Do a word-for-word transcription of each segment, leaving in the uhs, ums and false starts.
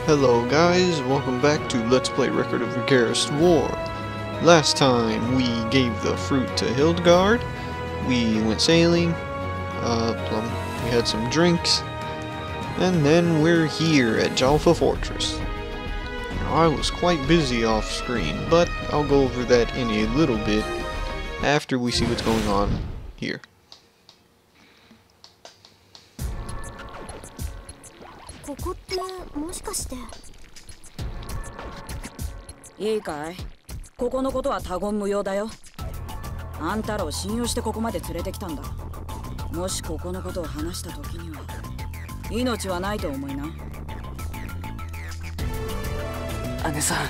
Hello guys, welcome back to Let's Play Record of Agarest War. Last time we gave the fruit to Hildegard, we went sailing, uh, plum, we had some drinks, and then we're here at Jalfa Fortress. Now, I was quite busy off screen, but I'll go over that in a little bit after we see what's going on here. いいかい、ここのことは他言無用だよ。あんたらを信用してここまで連れてきたんだ。もしここのことを話した時には命はないと思いな。 姉さ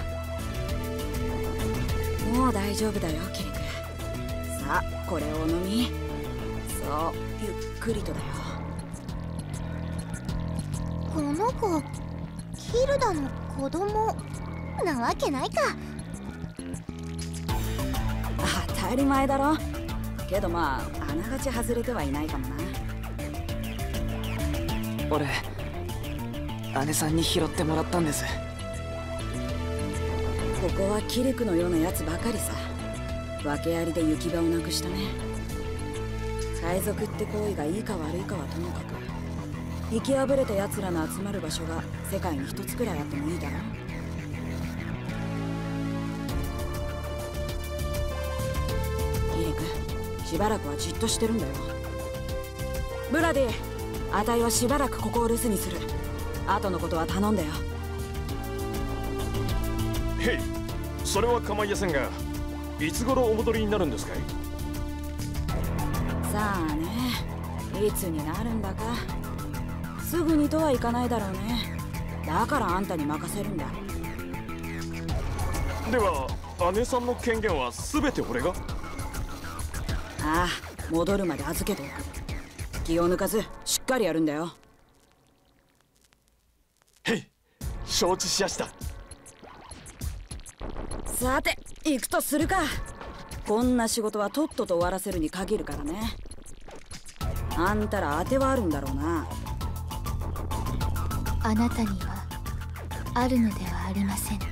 ん、もう大丈夫だよキリク。さあこれをお飲み。そうゆっくりとだよ。 この子ヒルダの子供なわけないか。 当たり前だろ。けどまああながち外れてはいないかもな。 俺姉さんに拾ってもらったんです。 ここはキリクのようなやつばかりさ。訳ありで行き場をなくしたね。海賊って行為がいいか悪いかはともかく、生き破れた奴らの集まる場所が世界に一つくらいあってもいいだろう。キリク、しばらくはじっとしてるんだよ。ブラディ、あたいはしばらくここを留守にする。後のことは頼んだよ。 へい、それは構いやせんが、いつ頃お戻りになるんですかい？ さあね、いつになるんだか。すぐにとはいかないだろうね。だからあんたに任せるんだ。 では姉さんの権限は全て俺が？ ああ、戻るまで預けておく。気を抜かずしっかりやるんだよ。 へい、承知しやした。 さて行くとするか。こんな仕事はとっとと終わらせるに限るからね。あんたら当てはあるんだろうな。 あなたにはあるのではありませんか。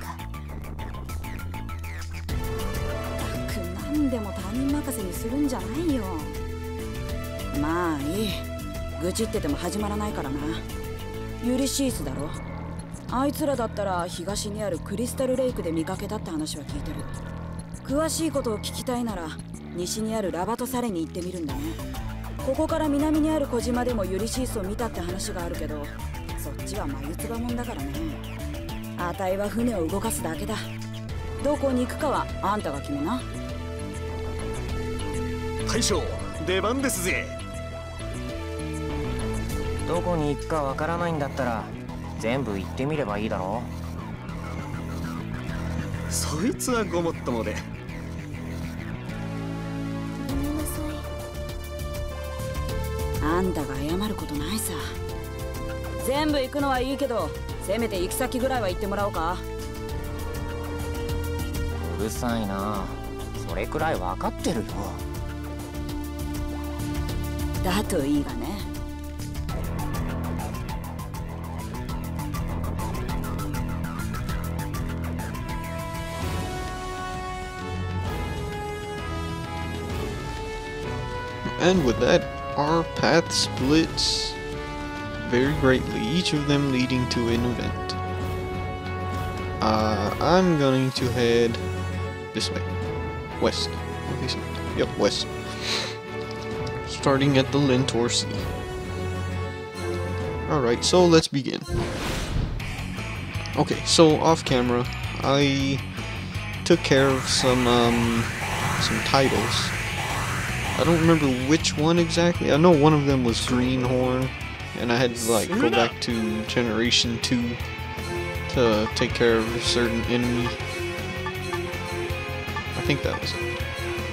何でも他人任せにするんじゃないよ。まあいい、愚痴ってても始まらないからな。ユリシースだろ。あいつらだったら東にあるクリスタルレイクで見かけたって話は聞いてる。詳しいことを聞きたいなら西にあるラバトサレに行ってみるんだね。ここから南にある小島でもユリシースを見たって話があるけど、そっちは眉唾もんだからね。あたいは船を動かすだけだ。どこに行くかはあんたが決めな。 大将、出番ですぜ。 どこに行くかわからないんだったら全部行ってみればいいだろう。そいつはごもっともで。 ごめんなさい。 あんたが謝ることないさ。全部行くのはいいけど、せめて行き先ぐらいは行ってもらおうか。 うるさいな。それくらい分かってるよ。 だといいがね。 And with that, our path splits very greatly, each of them leading to an event. Uh, I'm going to head this way. West. Yep, west. Starting at the Lentor Sea. Alright, so let's begin. Okay, so off camera, I took care of some, um, some titles. I don't remember which one exactly. I know one of them was Greenhorn, and I had to like go back to Generation two to take care of a certain enemy. I think that was it.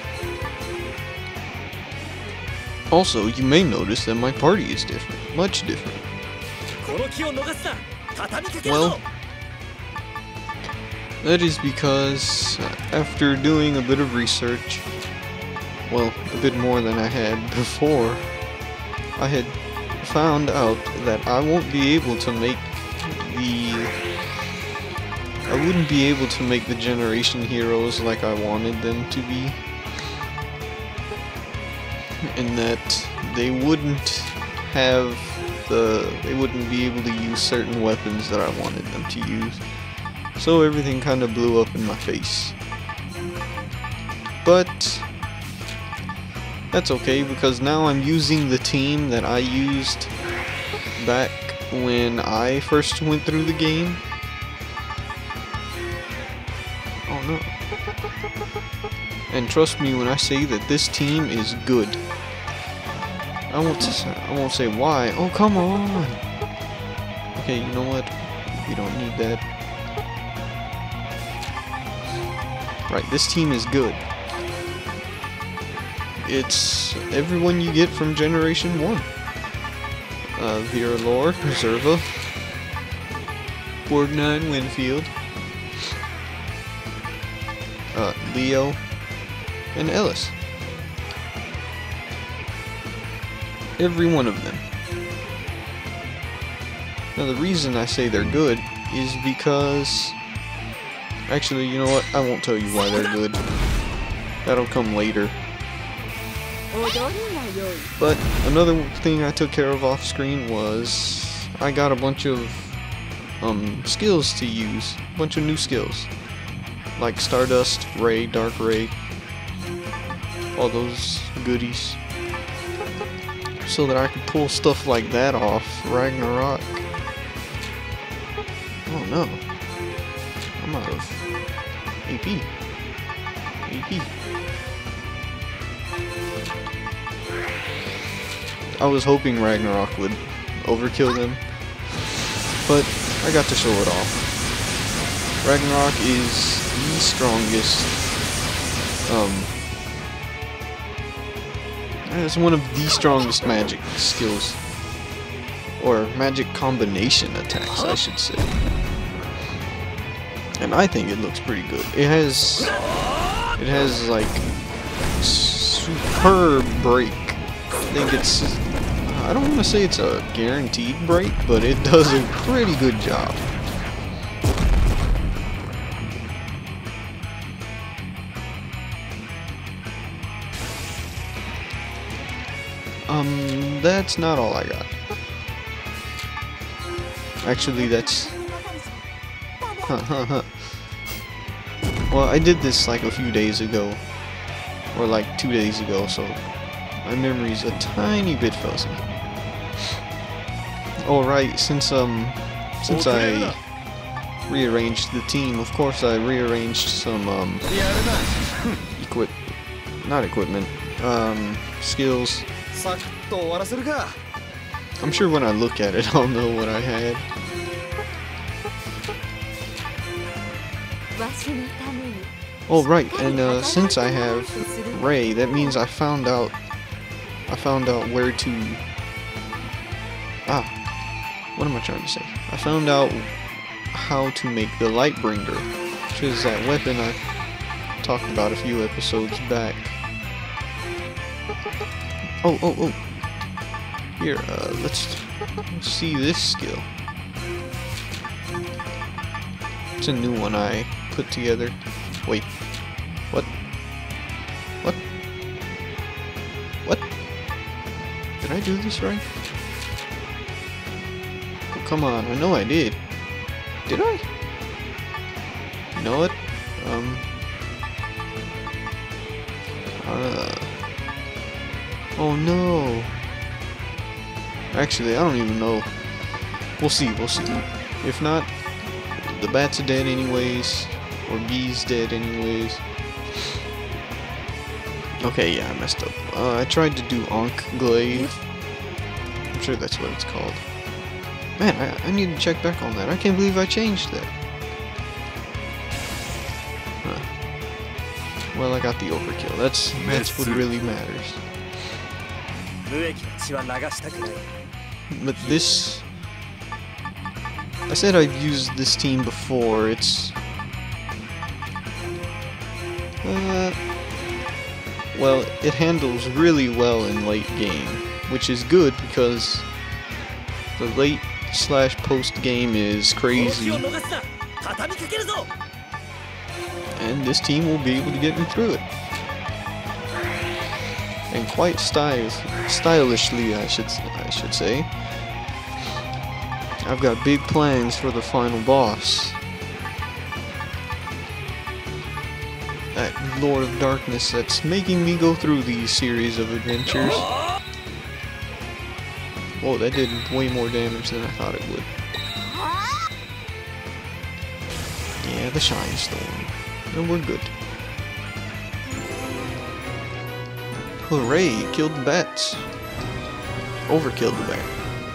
Also, you may notice that my party is different. Much different. Well, that is because after doing a bit of research, well, a bit more than I had before, I had found out that I won't be able to make the I wouldn't be able to make the generation heroes like I wanted them to be. In that they wouldn't have the they wouldn't be able to use certain weapons that I wanted them to use. So everything kind of blew up in my face. But that's okay, because now I'm using the team that I used back when I first went through the game. Oh no. And trust me when I say that this team is good. I won't say, I won't say why. Oh, come on. Okay, you know what? We don't need that. Right, this team is good. It's everyone you get from Generation one. Uh, Vira-Lorr, Zerva, Borg nine, Winfield, uh, Leo, and Ellis. Every one of them. Now the reason I say they're good is because... Actually, you know what? I won't tell you why they're good. That'll come later. But another thing I took care of off screen was I got a bunch of um, skills to use. A bunch of new skills. Like Stardust, Ray, Dark Ray. All those goodies. So that I could pull stuff like that off Ragnarok. Oh no. I'm out of A P. A P. I was hoping Ragnarok would overkill them, but I got to show it off. Ragnarok is the strongest, um, it's one of the strongest magic skills, or magic combination attacks, I should say. And I think it looks pretty good. It has, it has like superb break. I think it's, I don't want to say it's a guaranteed break, but it does a pretty good job. Um, that's not all I got. Actually, that's... Huh, huh, huh. Well, I did this like a few days ago. Or like two days ago, so my memory's a tiny bit fuzzy. Alright, since, um, since I rearranged the team, of course I rearranged some, um, equip... not equipment, um, skills. I'm sure when I look at it, I'll know what I had. Oh right, and uh, since I have Ray, that means I found out, I found out where to, ah, what am I trying to say? I found out how to make the Lightbringer, which is that weapon I talked about a few episodes back. Oh, oh, oh. Here, uh, let's, let's see this skill. It's a new one I put together. Wait. What? What? What? Did I do this right? Oh, come on. I know I did. Did I? You know what? Um... Uh... Oh no. Actually, I don't even know. We'll see, we'll see. If not, the bat's dead anyways, or B's dead anyways. Okay, yeah, I messed up. Uh, I tried to do Ankh-Glaive. I'm sure that's what it's called. Man, I, I need to check back on that. I can't believe I changed that. Huh. Well, I got the overkill. That's, that's what really matters. But this... I said I've used this team before. It's... Uh, well, it handles really well in late game, which is good because the late slash post game is crazy. And this team will be able to get me through it. And quite style stylishly, I should I should say. I've got big plans for the final boss. That Lord of Darkness that's making me go through these series of adventures. Whoa, that did way more damage than I thought it would. Yeah, the Shine Storm. And we're good. Hooray, killed the bats. Overkilled the bat.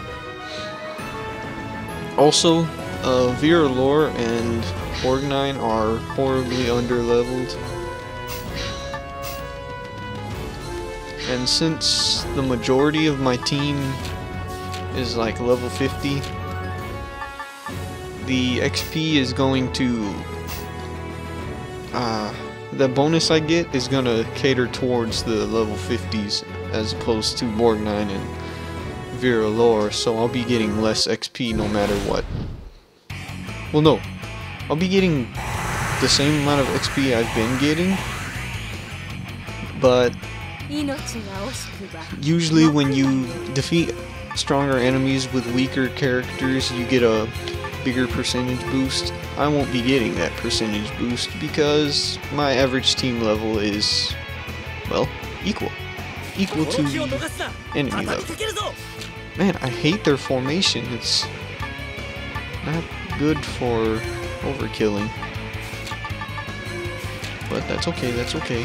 Also, uh, Vira-Lorr and Orgnine are horribly underleveled. And since the majority of my team is like level fifty, the X P is going to, uh, the bonus I get is going to cater towards the level fifties as opposed to Orgnine and Vira-Lorr, so I'll be getting less X P no matter what. Well, no, I'll be getting the same amount of X P I've been getting, but usually when you defeat stronger enemies with weaker characters, you get a bigger percentage boost. I won't be getting that percentage boost because my average team level is, well, equal. Equal to the enemy level. Man, I hate their formation. It's not good for overkilling. But that's okay, that's okay.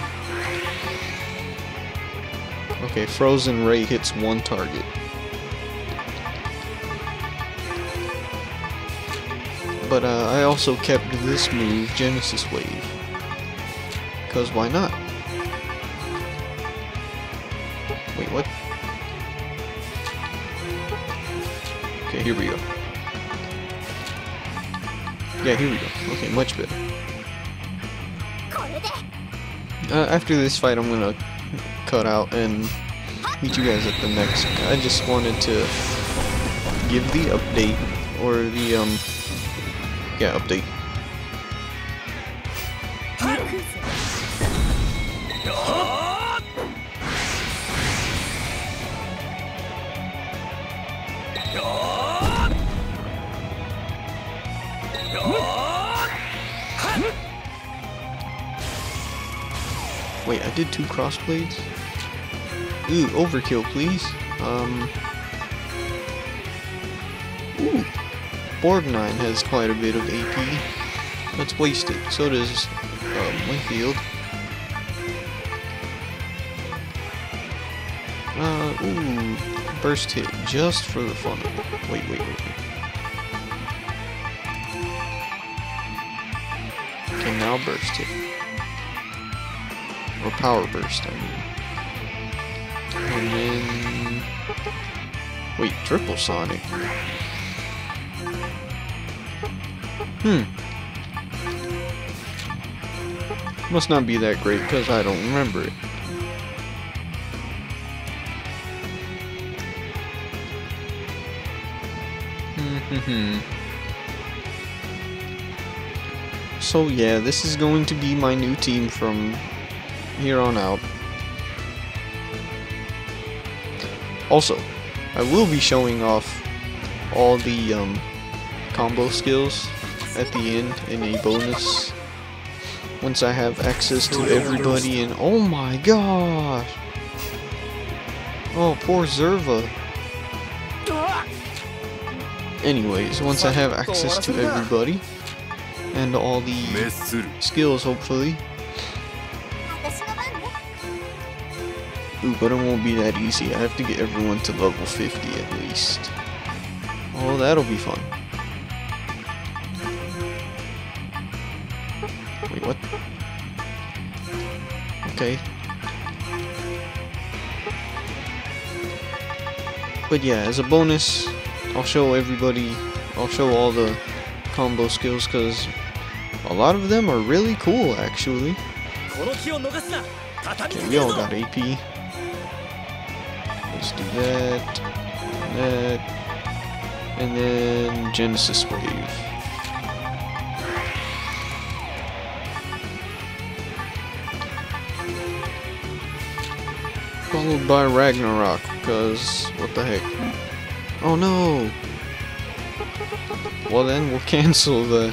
Okay, Frozen Ray hits one target. But uh, I also kept this move, Genesis Wave. Because why not? Wait, what? Okay, here we go. Yeah, here we go. Okay, much better. Uh, after this fight, I'm gonna cut out and meet you guys at the next. I just wanted to give the update, or the, um, yeah, update. Wait, I did two crossblades? Ooh, overkill, please. Um. Ooh. Orgnine has quite a bit of A P. Let's waste it. So does um, Winfield. Uh, ooh. Burst hit just for the fun of it. Wait, wait, wait, wait. Okay, now burst hit. Or power burst, I mean. And then... Wait, triple sonic. Hmm. Must not be that great, because I don't remember it. Hmm. So yeah, this is going to be my new team from here on out. Also, I will be showing off all the um, combo skills at the end in a bonus once I have access to everybody. And oh my gosh! Oh, poor Zerva. Anyways, once I have access to everybody and all the skills, hopefully. Ooh, but it won't be that easy. I have to get everyone to level fifty at least. Oh, that'll be fun. Wait, what? Okay. But yeah, as a bonus, I'll show everybody, I'll show all the combo skills, because a lot of them are really cool, actually. Okay, we all got A P. Let's do that, and that, and then Genesis Wave. Followed by Ragnarok, because what the heck? Oh no! Well then, we'll cancel the...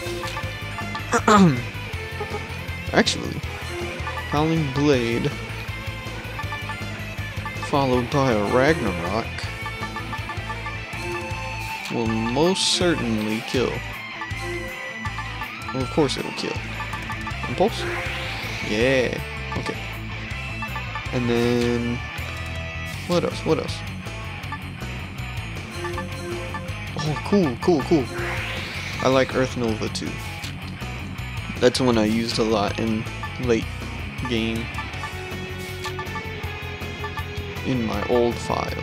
Actually, Howling Blade, followed by a Ragnarok, will most certainly kill. Well, of course it'll kill. Impulse? Yeah. Okay. And then... What else? What else? Oh, cool, cool, cool. I like Earth Nova too. That's one I used a lot in late game. In my old file.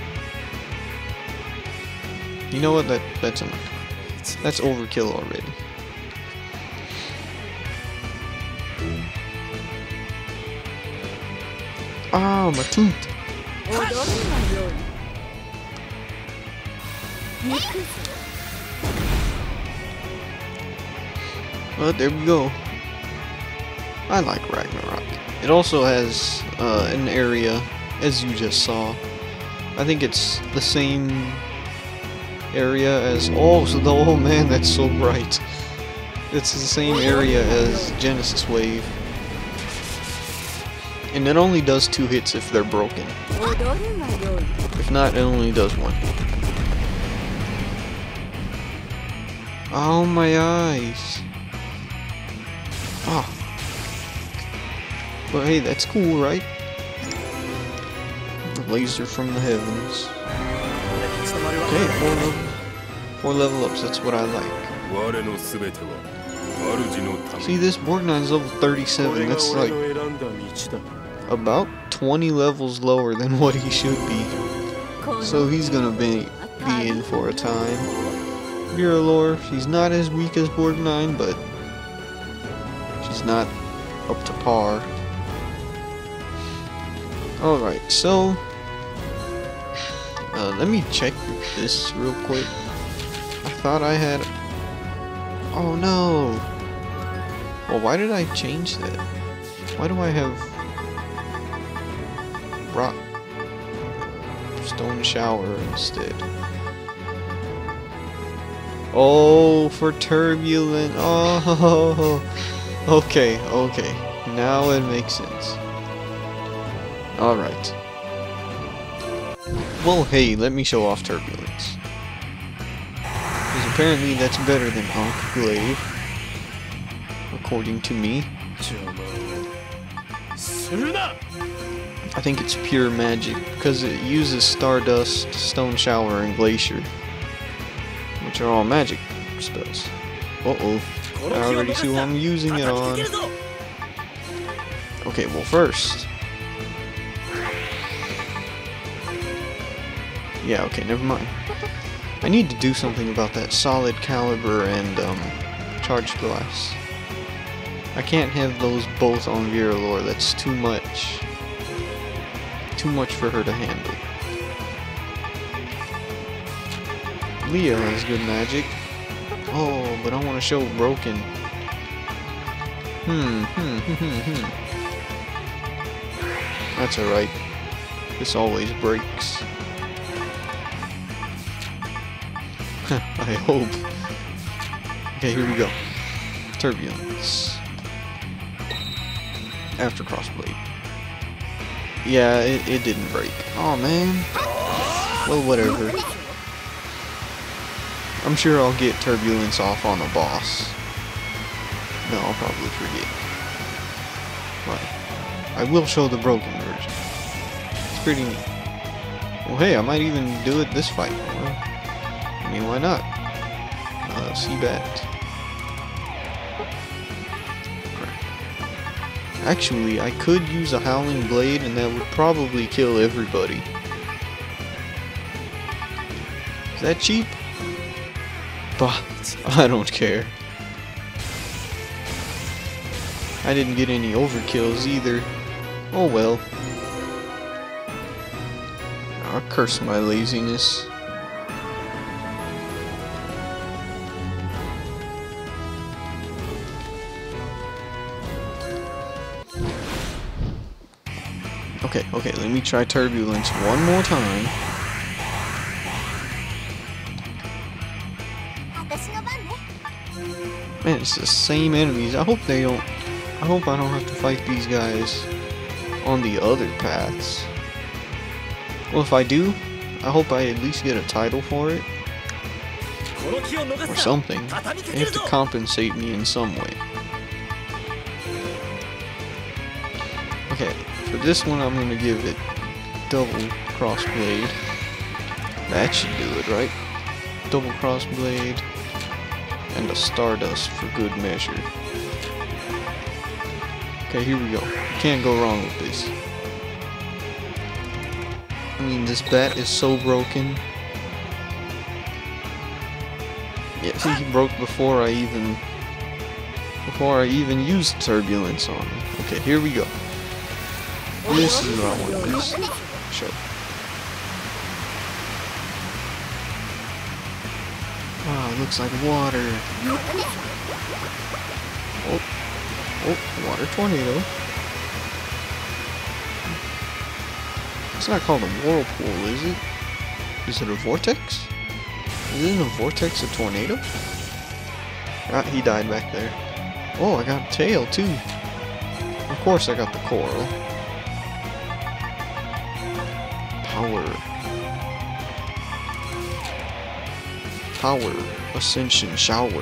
You know what? That that's enough. That's overkill already. Ah, my tooth. Well, there we go. I like Ragnarok. It also has uh, an area, as you just saw. I think it's the same area as... Oh, so the, oh man, that's so bright. It's the same area as Genesis Wave. And it only does two hits if they're broken. If not, it only does one. Oh, my eyes. Oh. Well, hey, that's cool, right? Laser from the heavens. Okay, four, level, four level ups, that's what I like. See, this Borgnine's level thirty-seven, that's like about twenty levels lower than what he should be. So he's gonna be, be in for a time. Vira-Lorr, she's not as weak as Borgnine, but she's not up to par. Alright, so uh, let me check this real quick. I thought I had... Oh no! Well, why did I change that? Why do I have rock stone shower instead? Oh, for turbulent. Oh, okay, okay. Now it makes sense. Alright. Well, hey, let me show off turbulence. Because apparently that's better than Enclave, according to me. I think it's pure magic, because it uses Stardust, Stone Shower, and Glacier, which are all magic spells. Uh-oh. I already see who I'm using it on. Okay, well first... Yeah, okay, never mind. I need to do something about that Solid Caliber and um, Charged Glass. I can't have those both on Vira-Lorr, that's too much. Too much for her to handle. Leo has good magic. Oh, but I want to show broken. Hmm, hmm, hmm, hmm, hmm. That's alright. This always breaks. I hope. Okay, here we go. Turbulence. After Crossblade. Yeah, it, it didn't break. Oh man. Well, whatever. I'm sure I'll get Turbulence off on a boss. No, I'll probably forget. But I will show the broken version. It's pretty neat. Well, hey, I might even do it this fight. Well, I mean, why not? Uh, Seabat. Actually, I could use a Howling Blade and that would probably kill everybody. Is that cheap? But I don't care. I didn't get any overkills either. Oh well. I'll curse my laziness. Okay, okay, let me try turbulence one more time. Man, it's the same enemies. I hope they don't... I hope I don't have to fight these guys on the other paths. Well, if I do, I hope I at least get a title for it. Or something. They have to compensate me in some way. Okay, for this one I'm gonna give it double crossblade. That should do it, right? Double crossblade and a stardust for good measure. Okay, here we go. Can't go wrong with this. I mean, this bat is so broken. Yeah, see, he broke before I even before I even used turbulence on him. Okay, here we go. This is what I want this. Show. Wow, it looks like water. Oh, oh, water tornado. It's not called a whirlpool, is it? Is it a vortex? Isn't a vortex a tornado? Ah, he died back there. Oh, I got a tail too. Of course I got the coral. Power. Power. Ascension shower.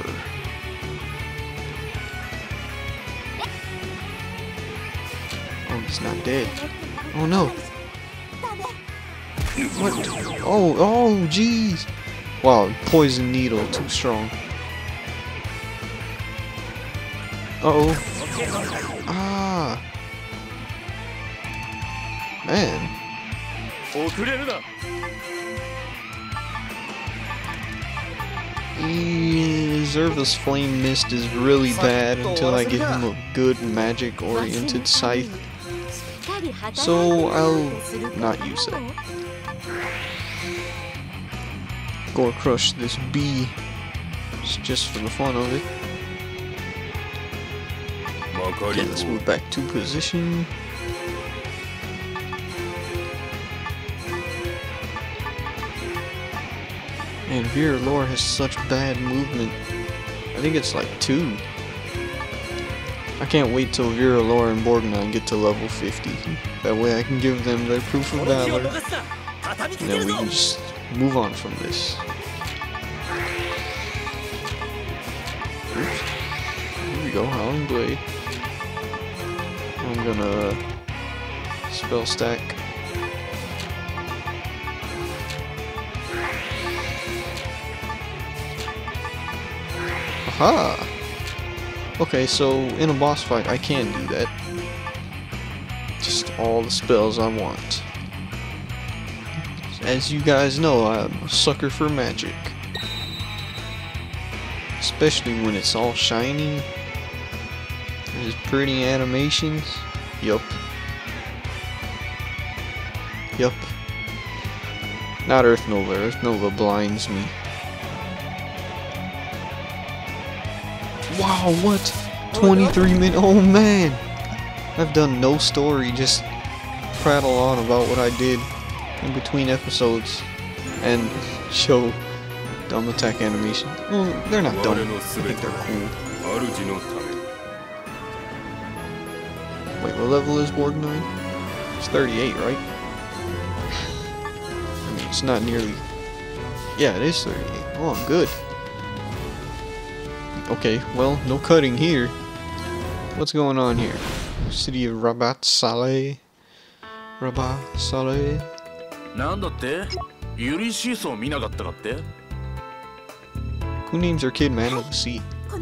Oh, he's not dead. Oh no. What? Oh, oh, jeez. Wow, poison needle, too strong. Uh-oh. Ah. Man. Zerva's flame mist is really bad until I give him a good magic-oriented scythe. So I'll not use it. Gore crush this bee. It's just for the fun of it. Okay, let's move back to position. And Vira-Lorr has such bad movement. I think it's like two. I can't wait till Vira-Lorr and Borgnine get to level fifty. That way I can give them their proof of valor. And then we can just move on from this. Oops. Here we go, Howling Blade. I'm gonna spell stack. Aha! Okay, so in a boss fight I can do that. Just all the spells I want. As you guys know, I'm a sucker for magic. Especially when it's all shiny. There's pretty animations. Yup. Yup. Not Earth Nova. Earth Nova blinds me. Wow, what? twenty-three minutes? Oh man! I've done no story, just prattle on about what I did in between episodes and show dumb attack animation. Well, they're not dumb. I think they're cool. Wait, what level is Borgnine? It's thirty-eight, right? I mean, it's not nearly... Yeah, it is thirty-eight. Oh, I'm good. Okay, well, no cutting here. What's going on here? City of Rabat Saleh. Rabat Saleh. Who names their kid Man of the Sea?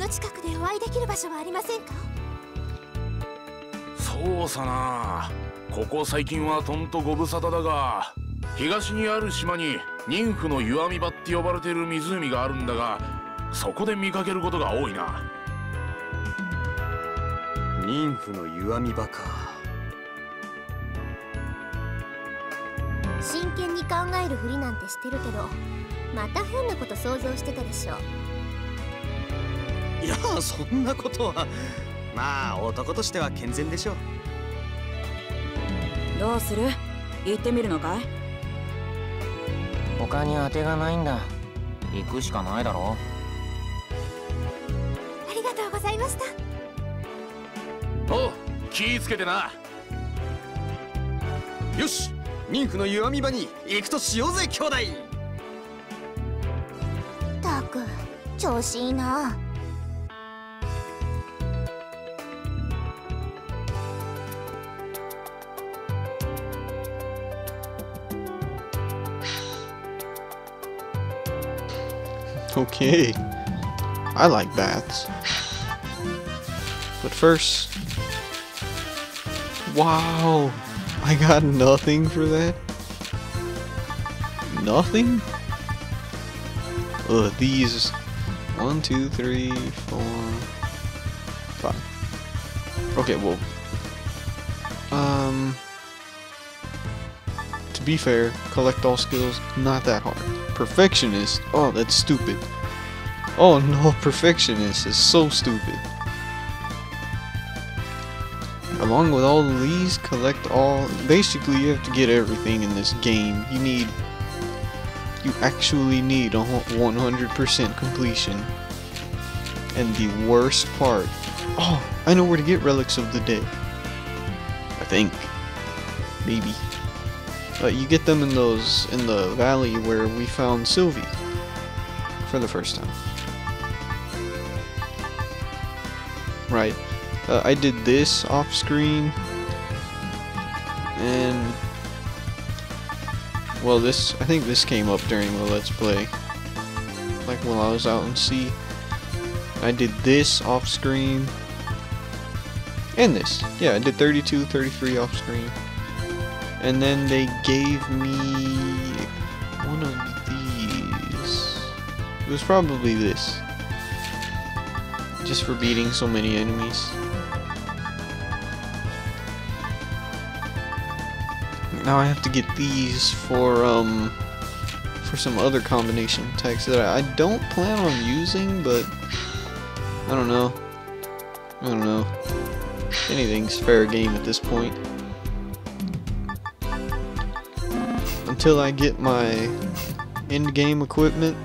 そうさな。ここ最近はとんとご無沙汰だが、東にある島にニンフの湯あみ場って呼ばれている湖があるんだが、そこで見かけることが多いな。 ニンフの湯あみ場か。 真剣に考えるふりなんてしてるけど、また変なこと想像してたでしょ。 いや、そんなことは。まあ、男としては健全でしょう。 どうする？行ってみるのかい？ 他に当てがないんだ。行くしかないだろ。 ありがとうございました。 おう、気ぃつけてな。 よし、妊婦の湯あみ場に行くとしようぜ兄弟。 たく調子いいな。 Okay, I like baths. But first, wow, I got nothing for that. Nothing? Ugh, these one, two, three, four, five. Okay, well, um, to be fair, collect all skills, not that hard. Perfectionist, oh, that's stupid. Oh no, Perfectionist is so stupid. Along with all of these, collect all. Basically, you have to get everything in this game. You need. You actually need a one hundred percent completion. And the worst part. Oh, I know where to get Relics of the Dead. I think. Maybe. Uh, you get them in those in the valley where we found Sylvie for the first time. Right. Uh, I did this off screen, and well, this I think this came up during the Let's Play, like while I was out in sea. I did this off screen, and this. Yeah, I did thirty-two, thirty-three off screen. And then they gave me one of these. It was probably this. Just for beating so many enemies. Now I have to get these for um for some other combination attacks that I don't plan on using, but I don't know. I don't know. Anything's fair game at this point. Until I get my end game equipment,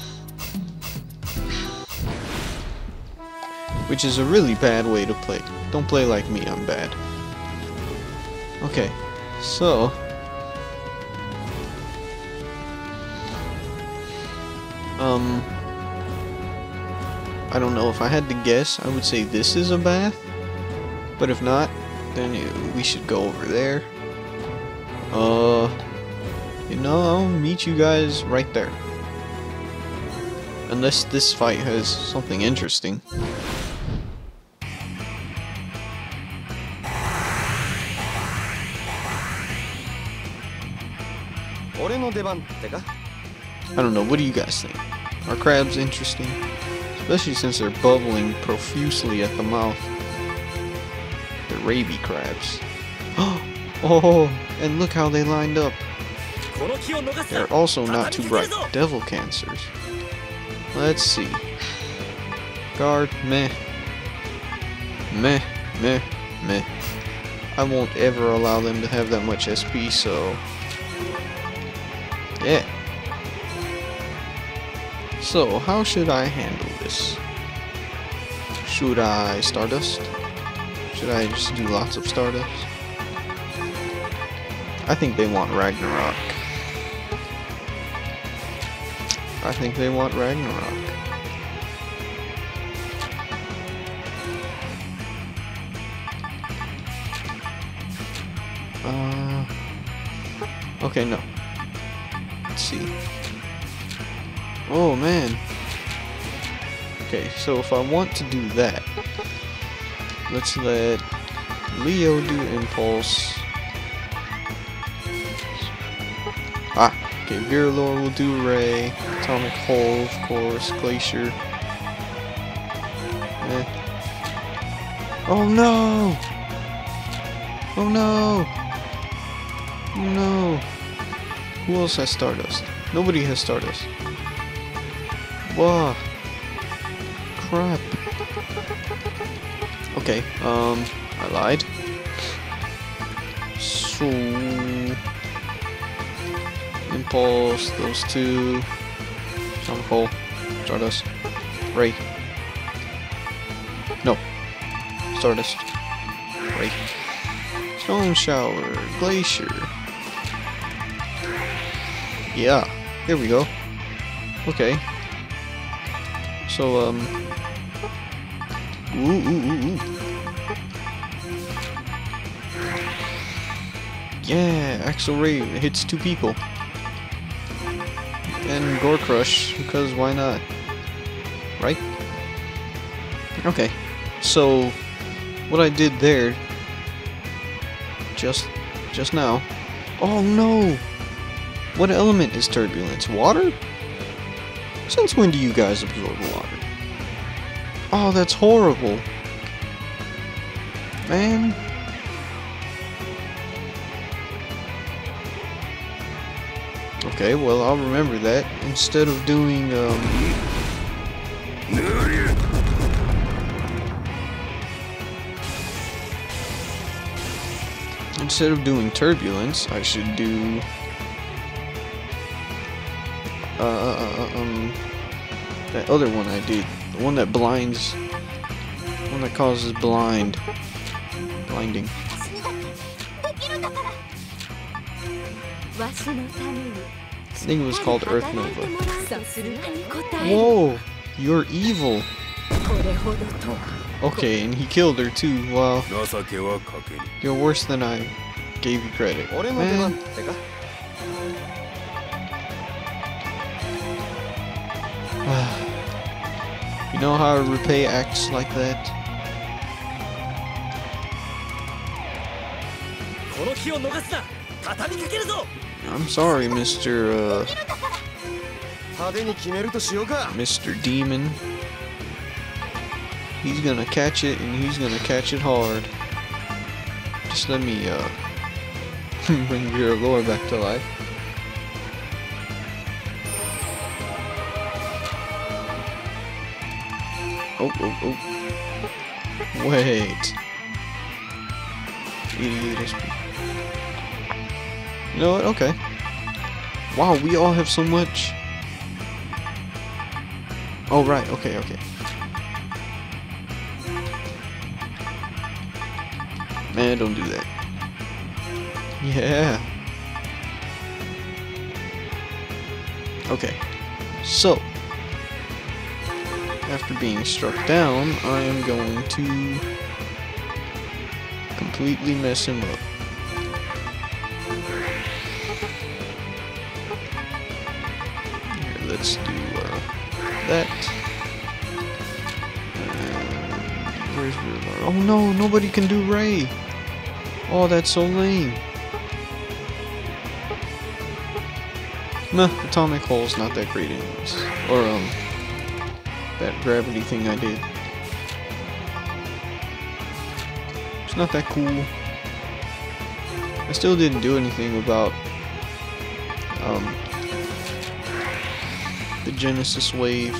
which is a really bad way to play. Don't play like me, I'm bad. Okay, so um I don't know, if I had to guess, I would say this is a bath, but if not, then it, we should go over there. Uh You know, I'll meet you guys right there. Unless this fight has something interesting. I don't know, what do you guys think? Are crabs interesting? Especially since they're bubbling profusely at the mouth. They're rabies crabs. Oh, and look how they lined up. They're also not too bright. Devil cancers. Let's see. Guard, meh. Meh, meh, meh. I won't ever allow them to have that much S P, so... yeah. So, how should I handle this? Should I Stardust? Should I just do lots of Stardust? I think they want Ragnarok. I think they want Ragnarok. Uh, okay, no. Let's see. Oh, man. Okay, so if I want to do that, let's let Leo do Impulse. Ah, okay, Vira-Lorr will do Ray. Atomic Hole, of course. Glacier. Eh. Oh no! Oh no! Oh no! Who else has Stardust? Nobody has Stardust. Wow. Crap. Okay, um, I lied. So So Impulse, those two. Coal, Stardust, Ray. No. Stardust. Ray. Stone Shower, Glacier. Yeah, here we go. Okay. So, um... Ooh, ooh, ooh, ooh. Yeah, Axel Ray hits two people. And Gore Crush, because why not? Right? Okay. So, what I did there... Just... Just now... Oh no! What element is turbulence? Water? Since when do you guys absorb water? Oh, that's horrible. Man. Okay, well, I'll remember that. Instead of doing, um... Instead of doing turbulence, I should do... Uh, uh, um... That other one I did. The one that blinds... The one that causes blind. Blinding. I think it was called Earth Nova. Whoa! You're evil! Okay, and he killed her too. Wow. You're worse than I gave you credit. Man. You know how Repay acts like that? I'm sorry, Mister Uh, Mister Demon. He's gonna catch it, and he's gonna catch it hard. Just let me uh bring Vira-Lorr back to life. Oh, oh, oh. Wait. Idiot. You know what? Okay. Wow, we all have so much. Oh, right. Okay, okay. Man, don't do that. Yeah. Okay. So, after being struck down, I am going to completely mess him up. Here, let's do uh, that. And where's Vira-Lorr? Oh no, nobody can do Ray. Oh, that's so lame. Nah, Atomic Hull's not that great anyways. Or, um, that gravity thing I did. It's not that cool. I still didn't do anything about, um, the Genesis Wave.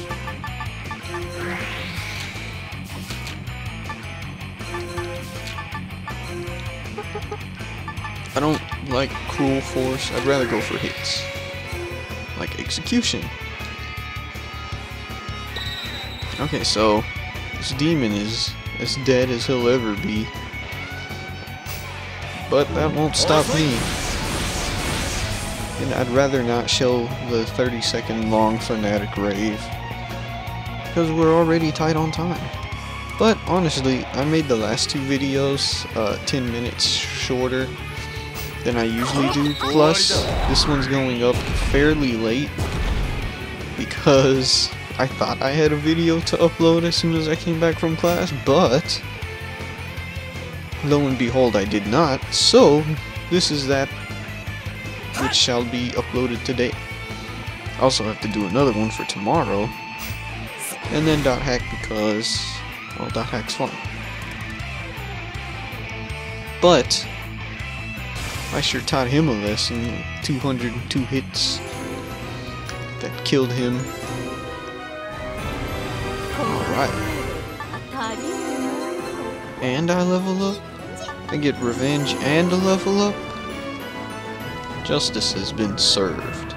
I don't like Cruel Force. I'd rather go for hits. Like Execution. Okay, so this demon is as dead as he'll ever be. But that won't stop me. And I'd rather not show the thirty second long Fanatic Rave. Because we're already tight on time. But honestly, I made the last two videos uh, ten minutes shorter than I usually do. Plus, this one's going up fairly late because I thought I had a video to upload as soon as I came back from class, but lo and behold, I did not. So, this is that which shall be uploaded today. I also have to do another one for tomorrow, and then Dot Hack because, well, Dot Hack's fun. But I sure taught him a lesson. two hundred two hits that killed him. Alright. And I level up. I get revenge and a level up. Justice has been served.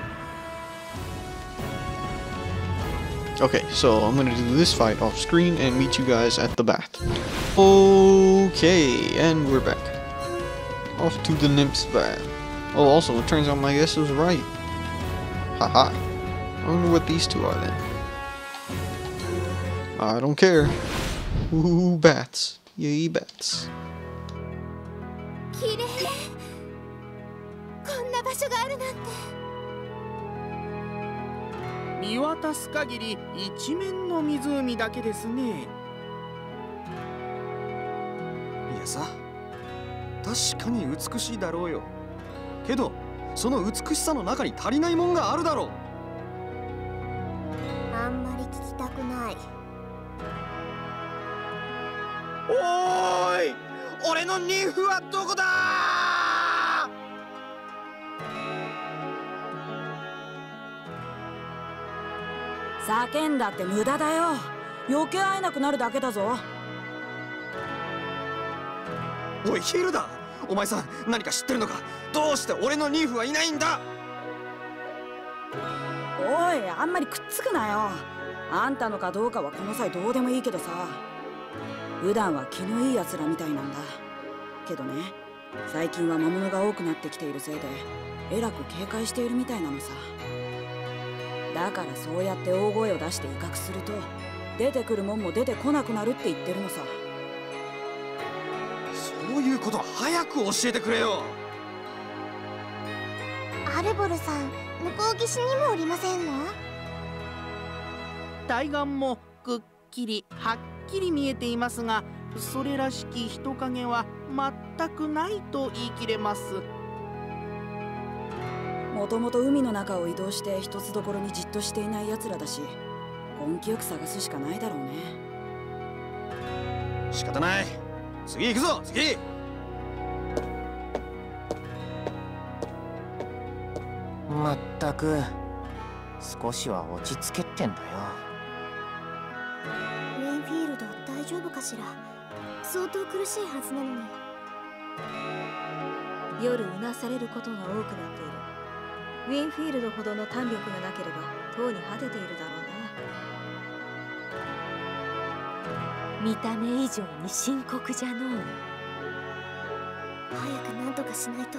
Okay, so I'm gonna do this fight off screen and meet you guys at the bath. Okay, and we're back. Off to the Nymph's bath. Oh, also, it turns out my guess was right. Haha. I wonder what these two are then. I don't care. Ooh, bats. Yay, bats. 綺麗。こんな場所があるなんて。 見渡す限り一面の湖だけですね。 いやさ、確かに美しいだろうよ。けど、その美しさの中に足りないもんがあるだろう。 あんまり聞きたくない。 おーい、俺のニンフはどこだー。 叫んだって無駄だよ。余計会えなくなるだけだぞ。 おいヒルダ、お前さん何か知ってるのか。どうして俺のニンフはいないんだ。 おい、あんまりくっつくなよ。あんたのかどうかはこの際どうでもいいけどさ、普段は気のいいやつらみたいなんだけどね、最近は魔物が多くなってきているせいでえらく警戒しているみたいなのさ。だからそうやって大声を出して威嚇すると出てくるもんも出てこなくなるって言ってるのさ。 そういうことは早く教えてくれよ。 アルボルさん、向こう岸にもおりませんの？ 対岸もくっきりはっきり見えていますが、それらしき人影は全くないと言い切れます。 もともと海の中を移動して一つどころにじっとしていない奴らだし、根気よく探すしかないだろうね。 仕方ない。次行くぞ、次。 まったく少しは落ち着けってんだよ。 ウェインフィールド大丈夫かしら。相当苦しいはずなのに。 夜うなされることが多くなっている。ウィンフィールドほどの胆力がなければとうに果てているだろうな。見た目以上に深刻じゃのう。 早く何とかしないと。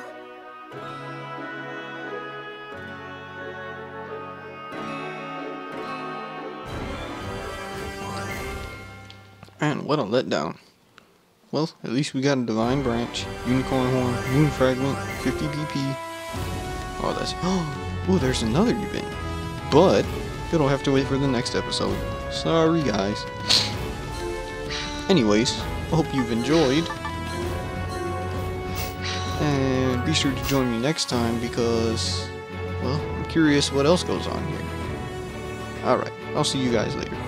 Man, what a letdown. Well, at least we got a Divine Branch, Unicorn Horn, Moon Fragment, fifty B P. Oh, that's... Oh, there's another event. But, it'll have to wait for the next episode. Sorry, guys. Anyways, I hope you've enjoyed. And be sure to join me next time because, well, I'm curious what else goes on here. Alright, I'll see you guys later.